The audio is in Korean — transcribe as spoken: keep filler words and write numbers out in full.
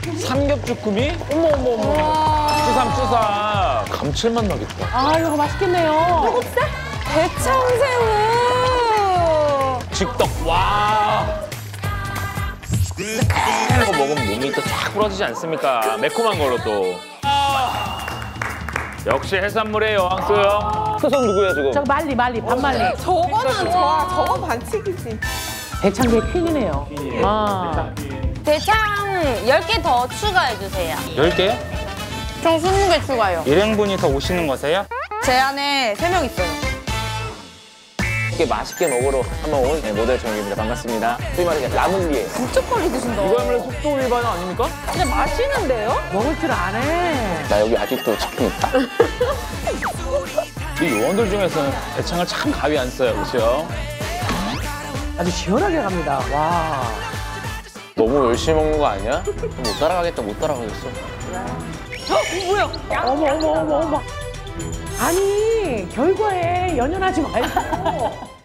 삼겹주꾸미? 어머 어머 어머. 쭈삼 쭈삼. 감칠맛 나겠다. 아, 이거 맛있겠네요. 소곱살? 대창새우. 직떡. 와. 이런 거 먹으면 몸이 또 쫙 부러지지 않습니까? 매콤한 걸로 또. 아. 역시 해산물의 여왕수요. 수선 누구야 지금? 저거 말리, 말리, 반말리. 저거는 저, 저거 반칙이지. 대창게 퀸이네요. 아. 대창 열 개 더 추가해주세요. 열 개? 총 스무 개 추가요. 일행분이 더 오시는 거세요? 제 안에 세 명 있어요. 이렇게 맛있게 먹으러 한번 온 네, 모델 정입니다. 반갑습니다. 소위 말하는 라물리에. 북쪽거리 드신다. 이거야말로 속도 위반 아닙니까? 근데 맛있는데요? 먹을 줄 아네. 나 여기 아직도 치킨 있다. 이 요원들 중에서는 대창을 참 가위 안 써요, 그렇죠? 아주 시원하게 갑니다. 와. 너무 열심히 먹는 거 아니야? 못 따라가겠다, 못 따라가겠어. 어머, 어머, 어머, 어머. 아니, 결과에 연연하지 말고.